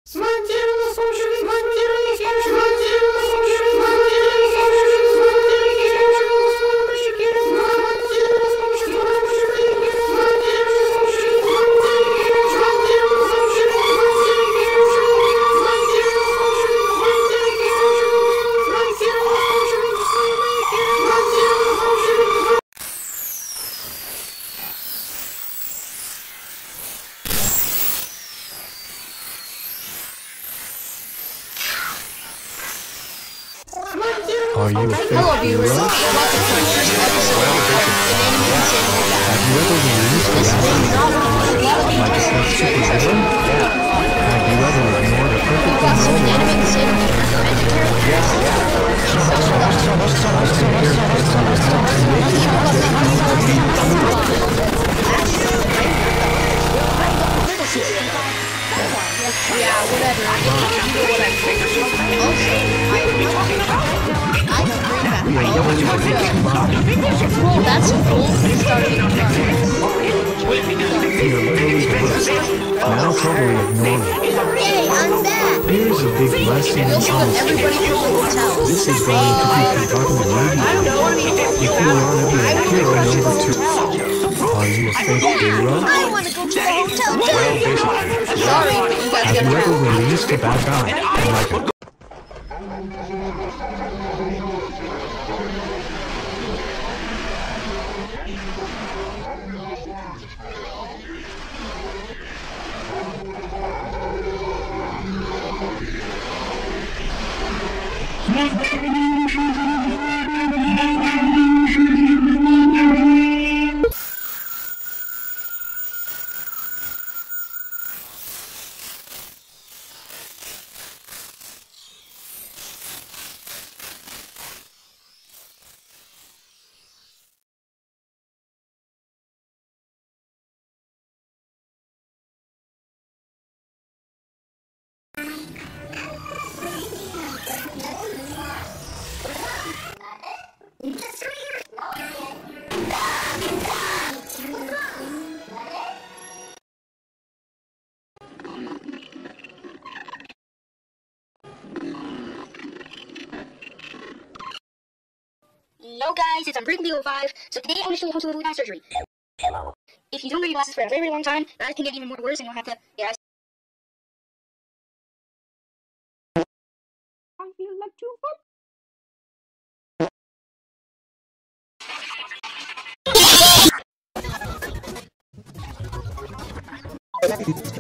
Смонтировано, слушали, смонтировано, слушали, Are you a fake Hello hero? viewers, welcome to my first episode of Inanimate Insanity. Have you ever released a This bad may not be a lot of you like a might fake be superhero? Have you ever ignored a perfectly got some normal Inanimate Insanity vegetarian. Yeah, whatever. You know what I think. Also, I oh, that's cool. Starting You're literally blessed. Now totally ignore it. Yay, I'm back! Here's a big lesson in We also got honesty. everybody from the hotel. This is going to be forgotten immediately. If you want to be a hero number 2, are you a fake hero? I want to go to the hotel too! Sorry, but you guys Have gotta you ever go. released a bad guy? Like Yo guys, it's Unbreakable05. So today I want to show you how to avoid eye surgery. If you don't wear your glasses for a very, very long time, your eyes can get even more worse and you'll have to get eyes. I feel like too fun.